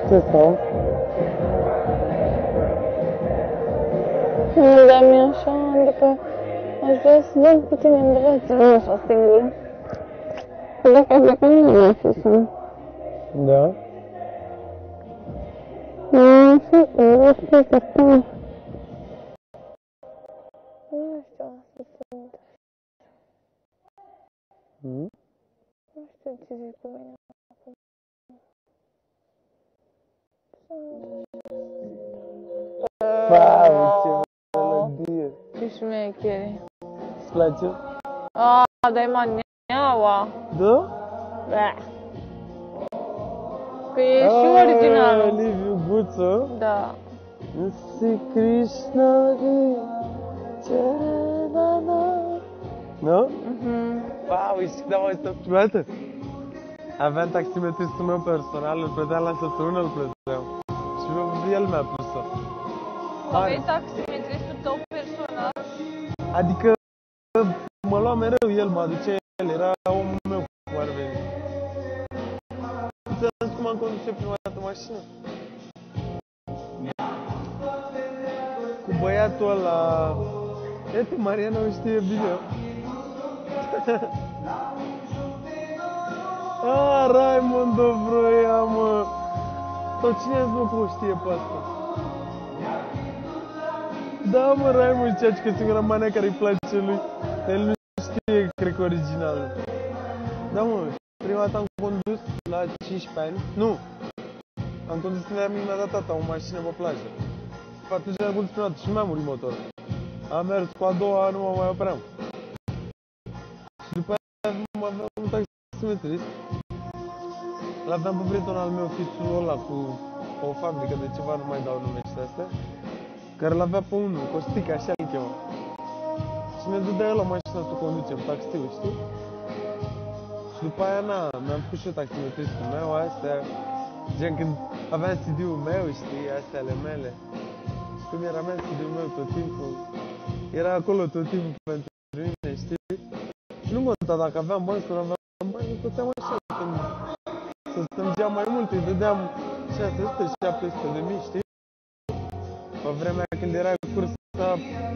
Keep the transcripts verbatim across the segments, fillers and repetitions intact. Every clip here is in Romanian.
Ce stau? Nu, dar mi-e așa, adică aș vrea să dau cu tine în brațe, nu așa singură. Că dacă ai plecat, nu mai fi sun. Da? Nu știu, nu știu că stau. Nu știu, asta sunt. Mm? Nu știu ce zic cu mine acum. Wow, ce melodie! Ce șmecheri. Îți place? Aaa, dar e maneaua. Da? Da. Că e și originalul. Liviu Guță? Da. Sri Krishna Charanana. Nu? Mhm. Wow, și da, mai stau prima dată. Aveam taximetristul meu personal, îl plăteam la săptămână, îl plăteam. Și el mi-a pus-o. Aveai taximetristul tău personal? Adică mă lua mereu, el mă aducea el, era omul meu cum ar veni. Înțeles cum am condus eu prima dată mașină? Cu băiatul ăla... Iată, Mariana o știe bine. Ah, Raimond Ovroia, mă! Sau cine azi mă cum o știe pe asta? Da, mă, Raimond zicea că singura mania care îi place lui, el nu știe, cred că originalul. Da, mă, prima dată am condus la cincisprezece ani, nu, am condus când mi-a dat tata o mașină pe plajă. Atunci am condus prima dată și nu mi-a murit motorul. Am mers cu a doua, nu mă mai opream. Și după aia aveam un taximetrist. L-aveam pe prietenul al meu, fițul ăla cu o fabrică de ceva, nu mai dau nume și astea, care l-avea pe unul, Costică, așa îl chema. Și mi-a dădea el o mașină să o conducem, taxiul, știi? Și după aia, na, mi-am pus și eu taximetristul meu, astea, gen când aveam C D-ul meu, știi, astea ale mele. Și cum era mea C D-ul meu tot timpul, era acolo tot timpul pentru mine, știi? Și nu conta dacă aveam bani sau nu aveam bani, îmi stăteam așa, când să strângeam mai mult, îi dădeam șase sute șapte sute de mii, știi? Pe vremea când era cursa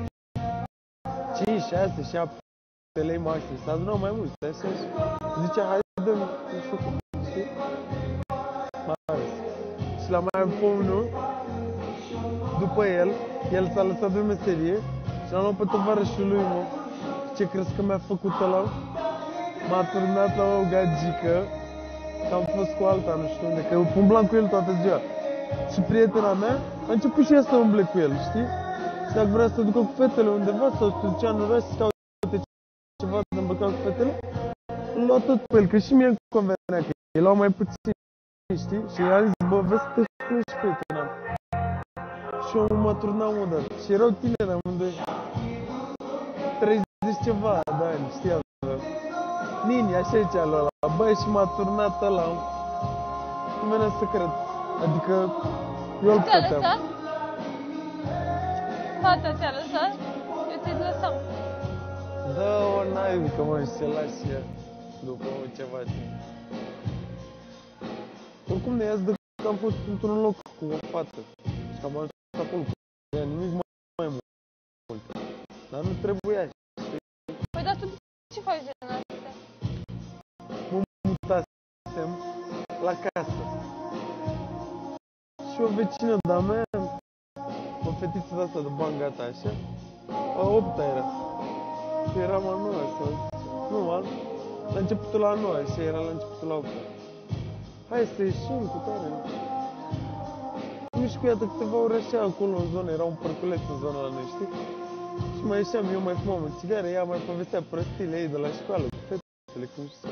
cinci, șase, șapte lei maxim, s-a adunat mai mult, așa și zicea, hai dăm, nu știu cum, știi? Mare. Și la mai avut pe unul, după el, el s-a lăsat de meserie și l-am luat pe tovarășul lui, mă. Ce crezi că mi-a făcut ăla? M-a turnat la o gagică, că am fost cu alta, nu știu unde, că eu umblam cu el toată ziua. Și prietena mea a început și ea să umble cu el, știi? Și dacă vrea să se ducă cu fetele undeva sau să ducea în oraș să caute ceva de îmbrăcat cu fetele, îl lua tot pe el, că și mie îmi convenea că ei luau mai puțin, știi? Și i-a zis, bă, vezi să te spune și prietena mea. Și eu mă turnam odată. Și erau tineri amândoi. treizeci ceva de ani, știi? Nini, așa zicea lui ăla. Băi, și m-a turnat ăla. Nu venea să cred. Adică eu îl Te-a puteam. lăsat? Fata te-a lăsat? Eu te lăsam. Dă-o naibii, că mă, și se lași ea după ceva timp. Oricum ne ia-ți de că am fost într-un loc cu o fată. Și am ajuns acolo cu ea, nimic mai mult. Dar nu trebuia. Păi, dar tu ce faci din astea? Mă mutasem la casă. Și o vecină de-a mea, o fetiță de-asta de bani gata așa, a opta era. Și eram a noua sau... Nu, a, la începutul la a noua și era la începutul la opta. Hai să ieșim cu tare. Nu știu, iată câteva ore așa acolo în zonă, era un parculeț în zona la noi, știi? Și mai ieșeam, eu mai fumam o țigară, ea mai povestea prostiile ei de la școală, cu fetele, cum și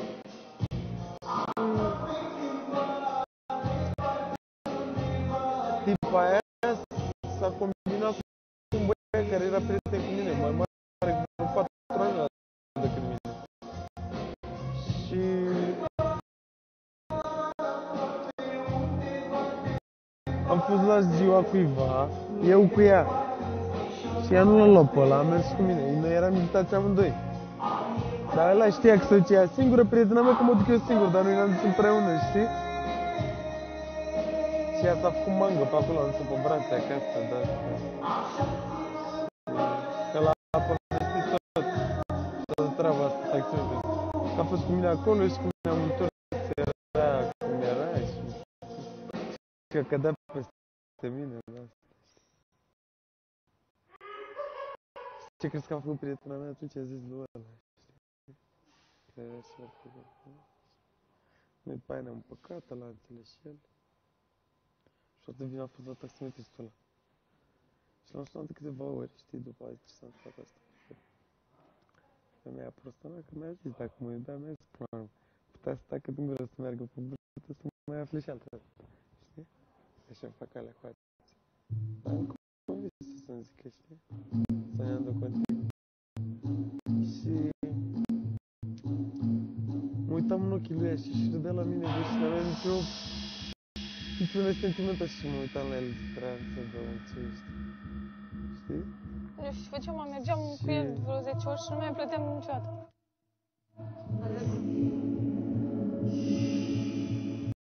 tipa aia s-a combinat cu un băiat care era prieten cu mine, mai mare, cu patru ani decât mine. Și... am fost la ziua cuiva, eu cu ea. Și ea nu l-a luat pe ăla, a mers cu mine. Noi eram invitați amândoi. Dar ăla știa că se duce ea singură, prietena mea, că mă duc eu singur, dar noi ne-am dus împreună, știi? Și ea s-a făcut mangă pe acolo, nu se pe brațe acasă, dar... Că la apă știi tot, toată treaba asta, taxiul. Că a fost cu mine acolo și cu mine am întors, era cum era și... Că cădea peste mine, da. Ce crezi că a făcut prietena mea atunci? A zis lui ăla, știi? Că era și foarte bine. Noi pe aia ne-am păcat, ăla a înțeles și el. Și toată vina a fost la taximetristul ăla. Și l-am sunat de câteva ori, știi, după aia ce s-a întâmplat asta. Femeia prostăna, că mi-a zis, dacă mă iubea, mi-a zis, până la urmă, putea să tacă din gură, să meargă pe burtă, să mai afle și altă dată, știi? Așa-mi fac alea cu alții. Dar am convins să-mi zică, știi? Să ne andă continuu. Și... mă uitam în ochii lui ea și își râdea la mine, bă, și n-avea nicio... niciun sentiment așa și mă uitam la el de speranță, bă, ce știi? Știi? Nu știu ce făceam, mergeam cu el vreo zece ori și nu mai plăteam niciodată.